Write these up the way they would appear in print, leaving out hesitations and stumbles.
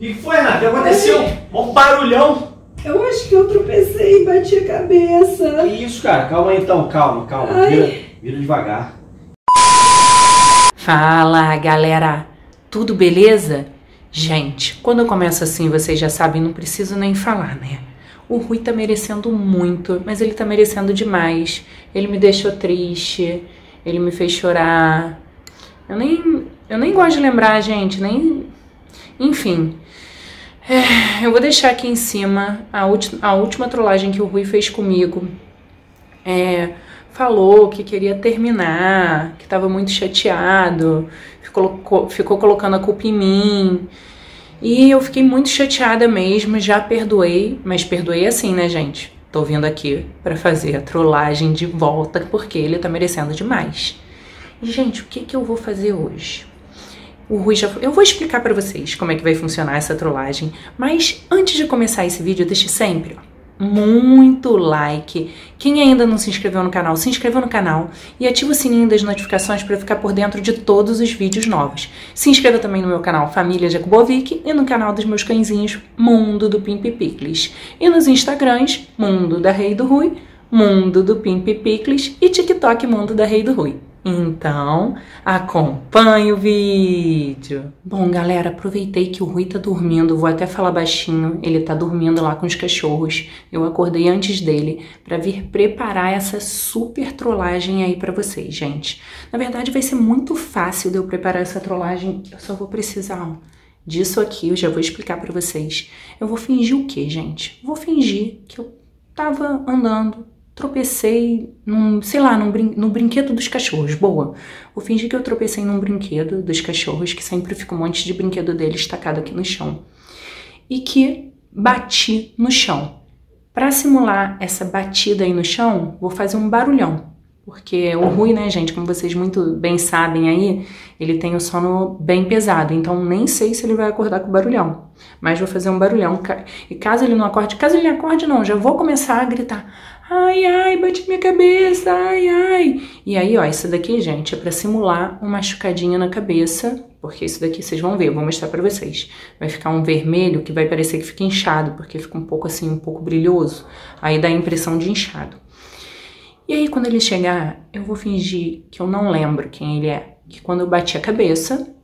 que foi, Renato? O que aconteceu? Um barulhão. Eu acho que eu tropecei e bati a cabeça. Que isso, cara? Calma aí então, calma. Vira devagar. Fala, galera. Tudo beleza? Gente, quando eu começo assim, vocês já sabem, não preciso nem falar, né? O Rui tá merecendo muito, mas ele tá merecendo demais. Ele me deixou triste, ele me fez chorar. Eu nem gosto de lembrar, gente, nem... Enfim, eu vou deixar aqui em cima a última trollagem que o Rui fez comigo. Falou que queria terminar, que tava muito chateado, ficou colocando a culpa em mim. E eu fiquei muito chateada mesmo, já perdoei, mas perdoei assim, né, gente? Tô vindo aqui pra fazer a trollagem de volta, porque ele tá merecendo demais. E, gente, o que eu vou fazer hoje? O Rui eu vou explicar pra vocês como é que vai funcionar essa trollagem, mas antes de começar esse vídeo, deixe sempre, muito like. Quem ainda não se inscreveu no canal, se inscreva no canal e ativa o sininho das notificações para ficar por dentro de todos os vídeos novos. Se inscreva também no meu canal Família Jakubovic e no canal dos meus cãezinhos Mundo do Pimp Picles. E nos Instagrams, Mundo da Rei do Rui, Mundo do Pimp Picles e TikTok Mundo da Rei do Rui. Então, acompanhe o vídeo. Bom, galera, aproveitei que o Rui tá dormindo, vou até falar baixinho, ele tá dormindo lá com os cachorros. Eu acordei antes dele pra vir preparar essa super trollagem aí pra vocês, gente. Na verdade, vai ser muito fácil de eu preparar essa trollagem, eu só vou precisar, disso aqui, eu já vou explicar pra vocês. Eu vou fingir o quê, gente? Vou fingir que eu tava andando, tropecei no brinquedo dos cachorros. Boa. Vou fingir que eu tropecei num brinquedo dos cachorros, que sempre fica um monte de brinquedo deles tacado aqui no chão. E que bati no chão. Para simular essa batida aí no chão, vou fazer um barulhão. Porque o Rui, né, gente, como vocês muito bem sabem aí, ele tem o sono bem pesado. Então nem sei se ele vai acordar com barulhão. Mas vou fazer um barulhão. E caso ele não acorde, não, já vou começar a gritar: ai, ai, bati minha cabeça, ai, ai. E aí, ó, isso daqui, gente, é pra simular uma machucadinha na cabeça, porque isso daqui vocês vão ver, eu vou mostrar pra vocês. Vai ficar um vermelho que vai parecer que fica inchado, porque fica um pouco assim, um pouco brilhoso. Aí dá a impressão de inchado. E aí, quando ele chegar, eu vou fingir que eu não lembro quem ele é. Que quando eu bati a cabeça,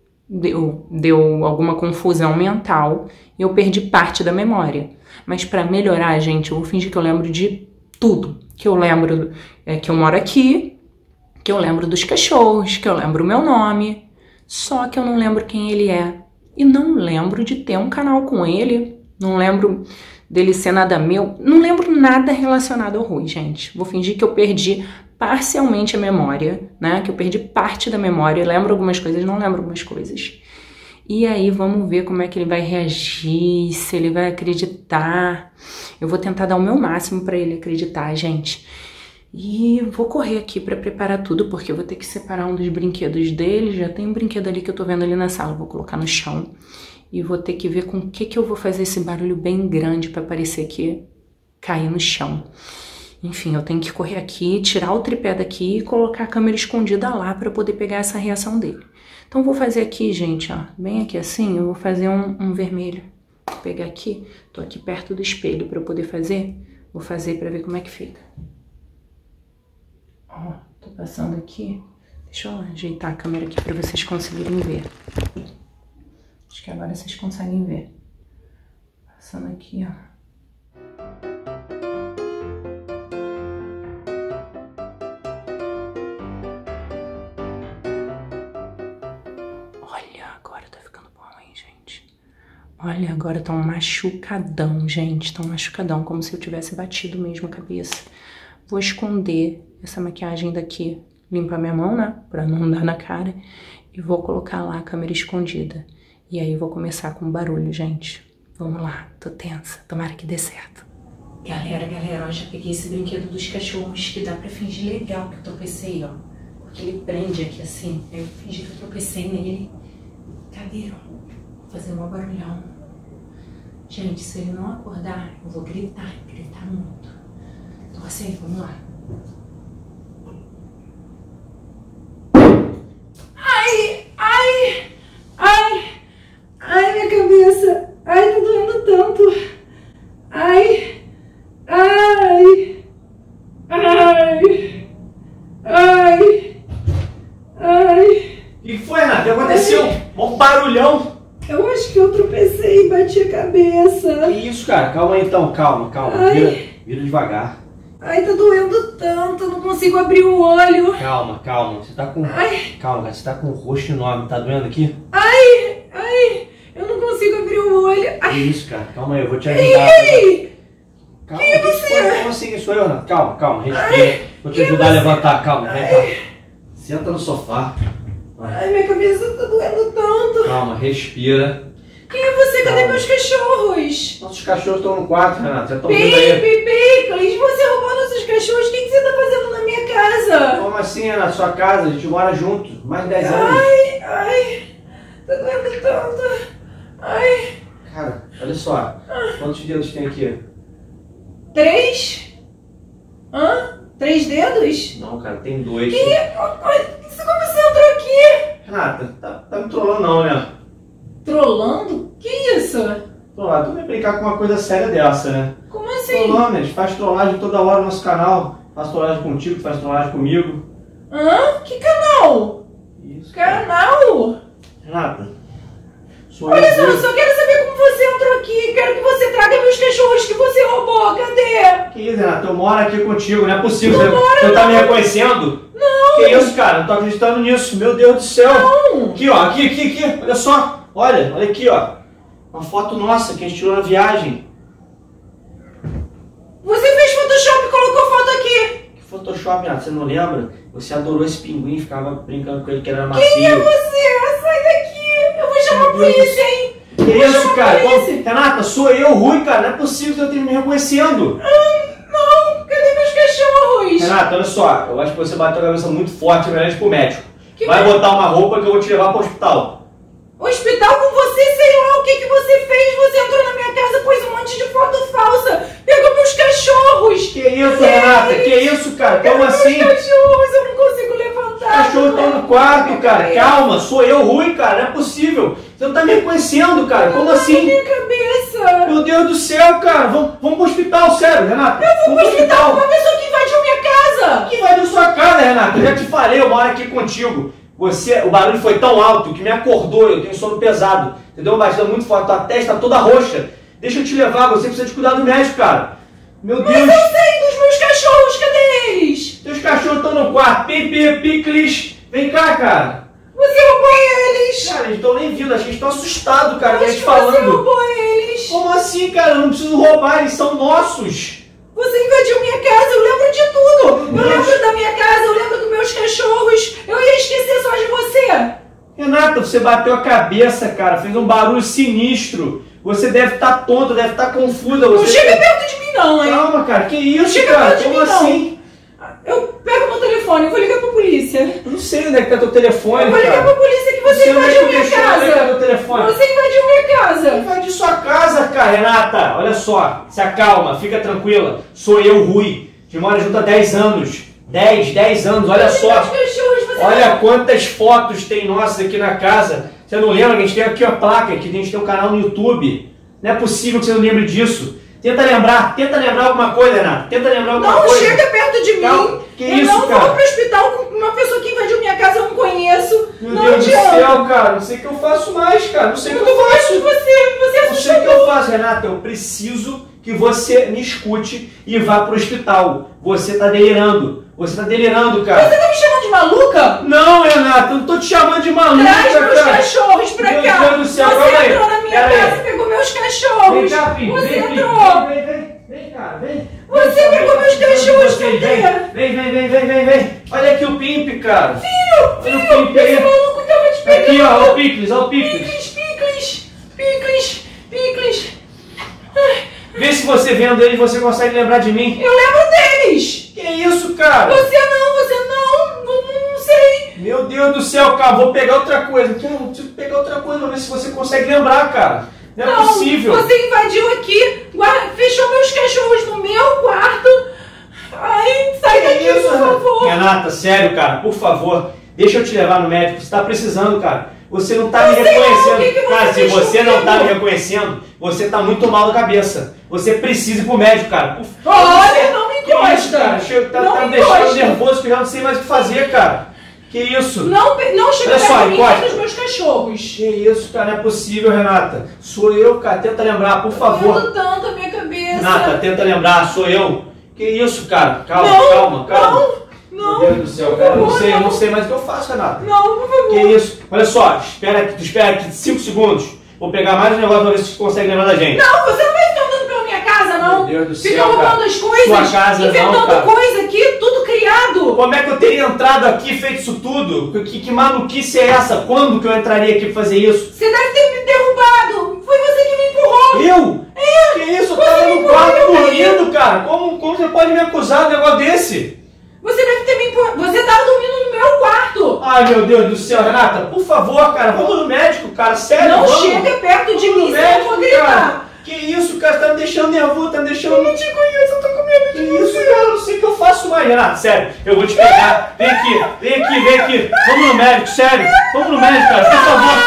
deu alguma confusão mental e eu perdi parte da memória. Mas pra melhorar, gente, eu vou fingir que eu lembro de tudo. Que eu lembro que eu moro aqui, que eu lembro dos cachorros, que eu lembro o meu nome, só que eu não lembro quem ele é. E não lembro de ter um canal com ele, não lembro dele ser nada meu, não lembro nada relacionado ao Rui, gente. Vou fingir que eu perdi parcialmente a memória, né? Que eu perdi parte da memória, lembro algumas coisas, não lembro algumas coisas. E aí vamos ver como é que ele vai reagir, se ele vai acreditar. Eu vou tentar dar o meu máximo pra ele acreditar, gente. E vou correr aqui pra preparar tudo, porque eu vou ter que separar um dos brinquedos dele. Já tem um brinquedo ali que eu tô vendo ali na sala, vou colocar no chão. E vou ter que ver com o que eu vou fazer esse barulho bem grande pra parecer que cair no chão. Enfim, eu tenho que correr aqui, tirar o tripé daqui e colocar a câmera escondida lá pra poder pegar essa reação dele. Então vou fazer aqui, gente, ó, bem aqui assim, eu vou fazer um vermelho. Vou pegar aqui, tô aqui perto do espelho pra eu poder fazer. Vou fazer pra ver como é que fica. Ó, tô passando aqui. Deixa eu ajeitar a câmera aqui pra vocês conseguirem ver. Acho que agora vocês conseguem ver. Passando aqui, ó. Olha, agora tá ficando bom, hein, gente? Olha, agora tá um machucadão, gente. Tá um machucadão, como se eu tivesse batido mesmo a cabeça. Vou esconder essa maquiagem daqui. Limpar minha mão, né? Pra não dar na cara. E vou colocar lá a câmera escondida. E aí eu vou começar com barulho, gente. Vamos lá, tô tensa. Tomara que dê certo. Galera, ó, já peguei esse brinquedo dos cachorros que dá pra fingir legal que eu tropecei, ó. Porque ele prende aqui assim. Aí eu fingi que eu tropecei nele. Cadê? Vou fazer um barulhão. Gente, se ele não acordar, eu vou gritar muito. Então assim, vamos lá. Ai, minha cabeça. Eu acho que eu tropecei e bati a cabeça. Que isso, cara? Calma aí então, calma. Ai. Vira devagar. Ai, tá doendo tanto, não consigo abrir o olho. Calma. Você tá com... Ai. Calma, cara, você tá com um roxo enorme. Tá doendo aqui? Ai, eu não consigo abrir o olho. Que Ai. isso, cara? Calma aí, eu vou te ajudar. Ei! Calma, Quem é você? Como assim? Sou eu, Renato. Calma, respira. Vou te ajudar a levantar, calma. Vem cá. Senta no sofá. Ai, minha cabeça tá doendo tanto. Calma, respira. Quem é você? Cadê Calma. meus cachorros? Nossos cachorros estão no quarto, Renato. Já estão vindo aí. Pickles, você roubou nossos cachorros? O que você tá fazendo na minha casa? Como assim, Renato? Sua casa, a gente mora junto. Mais de 10 anos. Ai, tá doendo tanto. Ai. Cara, olha só. Quantos dedos tem aqui? 3? Hã? 3 dedos? Não, cara, tem 2. Como você entrou aqui? Renata, tá me trollando não, né? Trollando? Que isso? Trollar, tu vai brincar com uma coisa séria dessa, né? Como assim? Trollando, a gente faz trollagem toda hora no nosso canal. Faz trollagem contigo, tu faz trollagem comigo. Hã? Que canal? Isso. Canal? Renata, sou Olha só, eu. eu só quero saber como você entrou aqui. Quero que você traga meus cachorros que você roubou. Cadê? Que isso, Renata? Eu moro aqui contigo, não é possível. Você tá me reconhecendo? Não. Que isso, cara? Não tô acreditando nisso. Meu Deus do céu. Não. Aqui, ó. Aqui. Olha só. Olha aqui, ó. Uma foto nossa que a gente tirou na viagem. Você fez Photoshop e colocou foto aqui. Que Photoshop, Renata? Você não lembra? Você adorou esse pinguim, ficava brincando com ele que ele era macio. Quem é você? Sai daqui. Eu vou chamar a polícia, hein? Que Vou isso, chamar a cara? polícia. Renata, sou eu, Rui, cara. Não é possível que eu esteja me reconhecendo. Não, cadê meus cachorros? Renata, olha só. Eu acho que você bateu a cabeça muito forte, é melhor ir pro médico. Que Vai botar uma roupa que eu vou te levar pro hospital. Hospital com você, sei lá o que você fez. Você entrou na minha casa, pôs um monte de foto falsa. Pegou meus cachorros. Que isso, Renata? Que isso, cara? Como assim? Meus cachorros, eu não consigo levantar. Os cachorros estão no quarto, cara. Calma, sou eu, Rui, cara. Não é possível. Você não tá me reconhecendo, cara. Como Na assim? minha cabeça. Meu Deus do céu, cara. Vamos pro hospital, sério, Renata. Eu vou pro hospital com uma pessoa que invadiu minha casa. Que vai na sua casa, Renata? Eu já te falei, eu moro aqui contigo. O barulho foi tão alto que me acordou, eu tenho sono pesado. Entendeu? Uma batida muito forte, tua testa toda roxa. Deixa eu te levar, você precisa de cuidado médico, cara. Meu Deus. Mas eu sei dos meus cachorros, cadê eles? Teus cachorros estão no quarto. Pickles. Vem cá, cara. Você roubou eles. Cara, eles estão nem vindo, acho que eles estão assustados, cara, com a Acho gente que você falando. roubou eles. Como assim, cara? Eu não preciso roubar, eles são nossos. Você invadiu minha casa, eu lembro de tudo. Meu Eu Deus. lembro da minha casa, eu lembro dos meus cachorros. Eu ia esquecer só de você. Renata, você bateu a cabeça, cara, fez um barulho sinistro. Você deve estar tonta, deve estar confusa. Não Você... chega perto de mim não, hein? Calma, cara, que isso, chega cara? perto de Como mim, não. assim? Eu pego meu telefone, eu vou ligar pra polícia. Eu não sei onde é que tá teu telefone, Eu vou ligar cara. pra polícia que Não você sei onde é que invadiu tu minha deixou, onde é que tá casa. teu telefone. Você invadiu minha casa. Invade sua casa, cara, Renata. Olha só, se acalma, fica tranquila. Sou eu, Rui. A gente mora junto há 10 anos. 10 anos, olha só. Meus cachorros, você Olha quantas fotos tem nossas aqui na casa. Você não lembra que a gente tem aqui a placa, que a gente tem um canal no YouTube. Não é possível que você não lembre disso. Tenta lembrar alguma coisa, Renata. Tenta lembrar alguma não coisa. chega perto de Calma. mim. Que eu isso, não cara? vou pro hospital com uma pessoa que invadiu minha casa, eu não conheço. Meu não Deus do adianta. céu, cara. Não sei o que eu faço mais, cara. Não sei o Eu que eu tô com medo de faço. você Não sei o que eu faço, Renata. Eu preciso que você me escute e vá pro hospital. Você tá delirando. Você tá delirando, cara. Você tá me chamando de maluca? Não, Renata, eu não tô te chamando de maluca, Traz meus cara. cachorros pra Meu cá. Deus do céu, calma Você aí. entrou na minha Pera aí. casa e pegou meus cachorros. Vem cá, filho. Você Vem, filho. entrou. Vem, cara, vem. Você pegou meus cachorros, Vem, cadê? vem. Olha aqui o Pimp, cara. Olha o Filho, Pimp esse aí. maluco tava te pegando. Aqui, ó, o Picles. Picles. Vê se você vendo ele, você consegue lembrar de mim. Eu lembro deles. Que isso, cara? Você não sei. Meu Deus do céu, cara, vou pegar outra coisa. Cara, eu preciso pegar outra coisa pra ver se você consegue lembrar, cara. Não é possível. Você invadiu aqui, fechou meus cachorros no meu quarto. Ai, sai daqui, por favor. Renata, sério, cara, por favor, deixa eu te levar no médico. Você tá precisando, cara. Você não tá me Eu sei lá, o reconhecendo. que que você Cara, se fez você não tá me comigo? reconhecendo, você tá muito mal da cabeça. Você precisa ir pro médico, cara. Olha, não me Que isso, encosta. cara? Tá Não me me deixando encosta. nervoso que eu já não sei mais o que fazer, cara. Que Que isso? Não chega Olha perto só, de mim encosta. dos meus cachorros. Que isso, cara, não é possível, Renata. Sou eu, cara, tenta lembrar, por favor. Doendo tanto a minha cabeça. Renata, tenta lembrar, sou eu. Que isso, cara? Calma, Não, calma. Não, Meu Deus do céu, cara, eu não sei mais o que eu faço, Renata. não, por favor. Que isso? Olha só, tu espera aqui 5 segundos. Vou pegar mais um negócio pra ver se tu consegue lembrar da gente. Não, você não vai ficar andando pela minha casa, não. Meu Deus do céu, Fica roubando cara. as coisas, Sua casa inventando não, cara. coisa aqui, tudo criado. Como é que eu teria entrado aqui e feito isso tudo? Que maluquice é essa? Quando que eu entraria aqui pra fazer isso? Você deve ter me derrubado. Foi você que me empurrou. Eu? Que isso? Eu tava no quarto dormindo, cara. Como você pode me acusar de um negócio desse? Você deve ter me empurrado. Você tava dormindo no meu quarto. Ai, meu Deus do céu, Renata, por favor, cara, vamos no médico, cara, sério, Não vamos. chega perto de Vamos mim, no senão eu vou médico, cara. gritar. Que isso, cara, tá me deixando nervoso, tá me deixando... Eu não te conheço, eu tô com medo Que de isso, você. cara, eu não sei o que eu faço mais, Renata, sério, eu vou te pegar, vem aqui, vamos no médico, sério, vamos no médico, cara, por favor.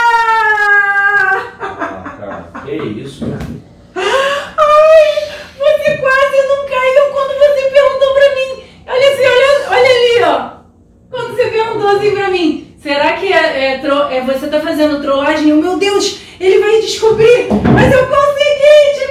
Cara, que isso, cara. Ai, você quase não caiu quando você perguntou pra mim. Olha assim, olha ali, ó. Quando você perguntou assim pra mim, será que você tá fazendo trollagem? Eu, meu Deus, ele vai descobrir. Mas eu consegui, te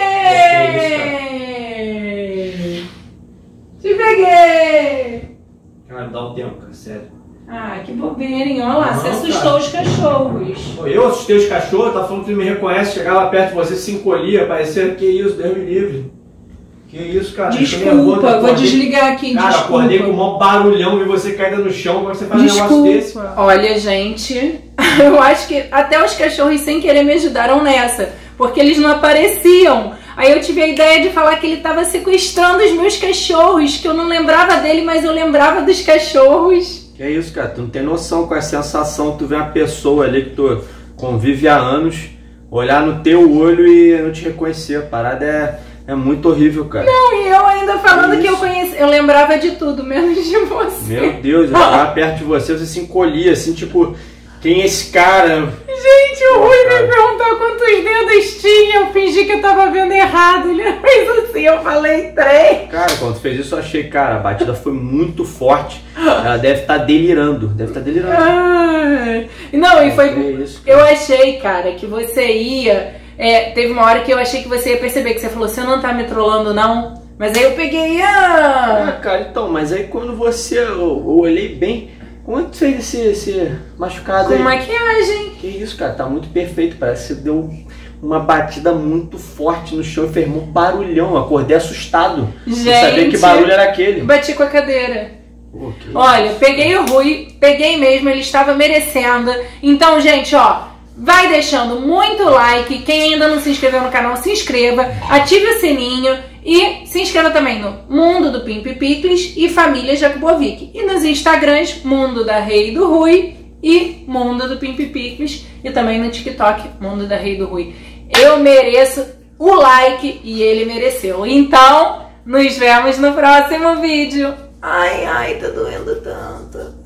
peguei. Te peguei. Cara, dá um tempo, cara, sério. Ah, que bobeira, hein? Olha lá, Não, você assustou cara. os cachorros. Pô, eu assustei os cachorros, tá falando que ele me reconhece, chegava perto de você, se encolhia, parecia, que isso, Deus me livre. Que isso, cara. Desculpa, eu vou desligar aqui, Cara, desculpa. acordei com o maior barulhão e você caída no chão, como é que você faz um negócio desse? Olha, gente, eu acho que até os cachorros sem querer me ajudaram nessa, porque eles não apareciam. Aí eu tive a ideia de falar que ele estava sequestrando os meus cachorros, que eu não lembrava dele, mas eu lembrava dos cachorros. Que isso, cara, tu não tem noção com a sensação, tu vê uma pessoa ali que tu convive há anos, olhar no teu olho e não te reconhecer, a parada é muito horrível, cara. Não, e eu ainda falando que eu lembrava de tudo, menos de você. Meu Deus, eu chegava perto de você, você se encolhia, assim, tipo, quem é esse cara? Gente, o Rui cara. me perguntou quantos dedos tinha, eu fingi que eu tava vendo errado, ele fez assim, eu falei 3. Cara, quando tu fez isso eu achei, cara, a batida foi muito forte, ela deve estar delirando, Ai. Não, e Que foi... isso, cara. Eu achei, cara, que você ia... teve uma hora que eu achei que você ia perceber, que você falou, você não tá me trollando, não? Mas aí eu peguei, Ah, cara, então, mas aí quando eu olhei bem, como é que tu fez esse machucado com aí? maquiagem. Que isso, cara, tá muito perfeito, parece que você deu uma batida muito forte no chão e fez um barulhão, eu acordei assustado. Gente, Não sabia que barulho era aquele. Bati com a cadeira. Pô, que isso. Olha, peguei o Rui, peguei mesmo, ele estava merecendo. Então, gente, ó, vai deixando muito like. Quem ainda não se inscreveu no canal, se inscreva, ative o sininho e se inscreva também no Mundo do Pimp Picles e Família Jakubovic. E nos Instagrams, Mundo da Rei do Rui e Mundo do Pimp Picles. E também no TikTok, Mundo da Rei do Rui. Eu mereço o like e ele mereceu. Então, nos vemos no próximo vídeo. Ai, ai, tá doendo tanto.